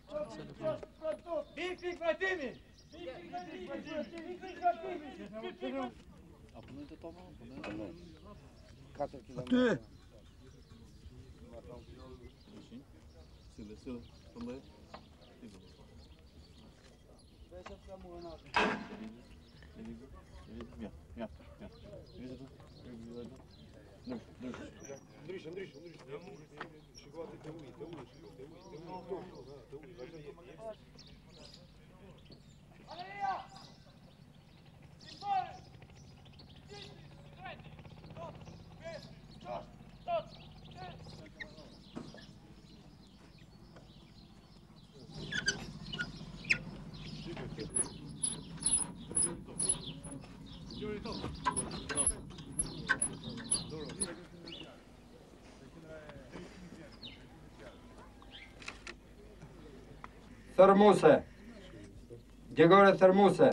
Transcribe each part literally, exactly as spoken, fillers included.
Big big vratimi! Big big vratimi! Big big vratimi! A punojnë të toma? Punojnë? katër kilometra. Sile, sile, përndaj. Ja, ja, ja. Ndryshë, ndryshë, ndryshë. Shikohat të ujë, të ujë, të ujë, të ujë, të ujë, vazhdo jetë. Aleluja! Simbole! Stop! Stop! Stop! Thermuse. Djegore thermuse.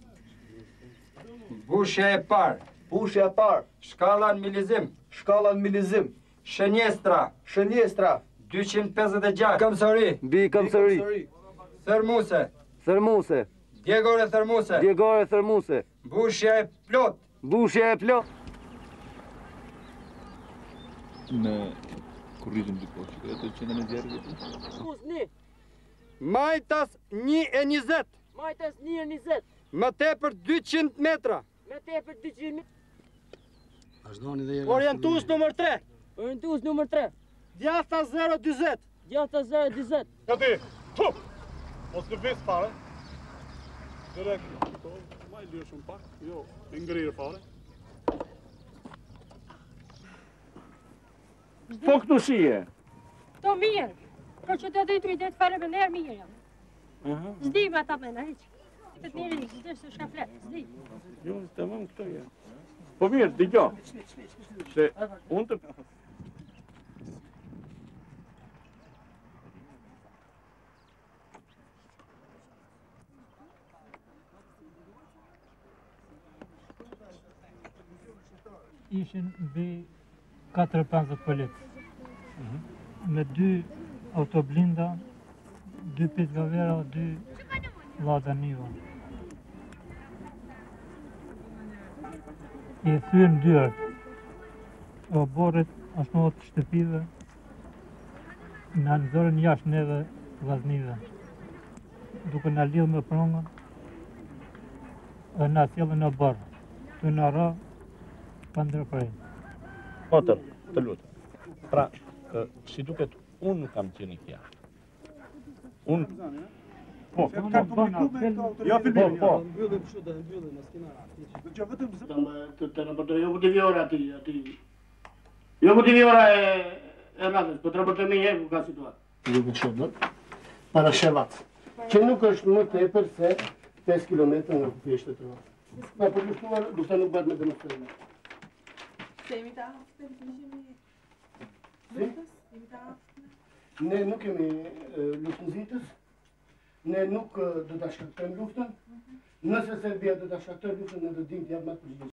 Bushja e parë. Bushja e parë. Shkalla në milizim. Shkalla në milizim. Shënjestra. Shënjestra. dyqind pesëdhjetë e gjashtë. Kamsori. Mbi Kamsori. Thermuse. Thermuse. Djegore thermuse. Djegore thermuse. Bushja e plot. Bushja e plot. Në kurrizim të kohë, që të qenë në djerë vëtë? Kuzni. Majtas një e njëzet. Majtas një e njëzet. Më tepër dyqind metra. Me tepër dyqind metra. Orientus nëmër tre. Orientus nëmër tre. Djatha zero dyzet. Djatha zero dyzet. Ja ti, tu! Mos në vis fare. Direkt. Ma i lirë shumë pak, jo, i ngrirë fare. Po këtu shije. To mirë. Për që të dhejtë i dhejtë fare me nërë mirë jam. Zdi me ata me në heqë. Të të njëri, zdi së shkaflet, zdi. Jo, të mëmë këto ja. Po mirë, digjo. Se unë të... Ishin mbi katër pesëdhjetë polic. Me dy autoblinda, dy pitgavera, dy llada niva. I thyen dyert. O borët ashnohet shtëpive, na nxorën jashtë neve vllaznive. Duke na lidhë me prongën, dhe na sjellën në barë. Të na ra, pa ndërprej. Otër, të lutem. Pra, si duket, unë nuk kam qenë kja. Unë... Po, po, po, Ja, filmin, po. Mbyllim kështu dhe mbyllim në skenara. Që vetëm se... Të të raportoj, jo këtë vjora ati, ati... Jo këtë vjora e... e ratës, po të raportoj me njëherë ku ka situatë. Jo këtë shumë, para Shevat. Që nuk është më tepër se pesë kilometra nga kupjeshtë të ratë. Ma për lushtuar, dusta nuk bat me demonstrime. Se jemi të aftë, të ishemi... Si? Jemi të aftë. Ne nuk kemi luftënzitës, ne nuk do të shkaktojmë luftën, nëse Serbia do të shkaktojë luftën, ne do të dimë të jam më të përgjithshëm.